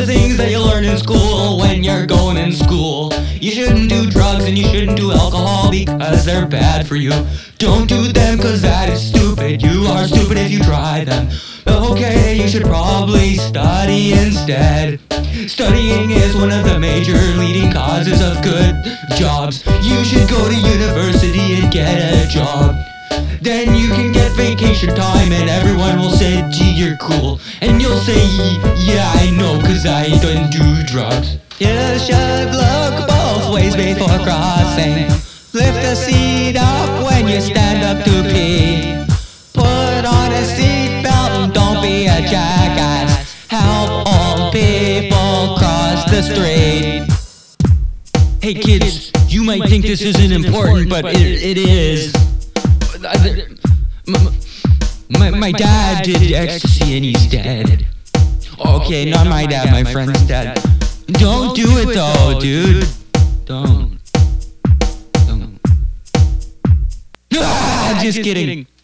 the things that you learn in school when you're going in school. You shouldn't do drugs and you shouldn't do alcohol because they're bad for you. Don't do them cause that is stupid. You are stupid if you try them. Okay, you should probably study instead. Studying is one of the major leading causes of good jobs. You should go to university and get a job. Then you can get vacation time and everyone will say, gee, you're cool. And you'll say, yeah, I know, cause I don't do drugs. You should look both ways before crossing. Lift the seat up when you stand up to pee. Put on a seatbelt and don't be a jackass. Help old people cross the street. Hey kids, you might think this isn't important, but it is. My dad did ecstasy and he's dead. Okay, not my dad, my friend's dad. Don't do it though, dude. Don't. Ah, just kidding.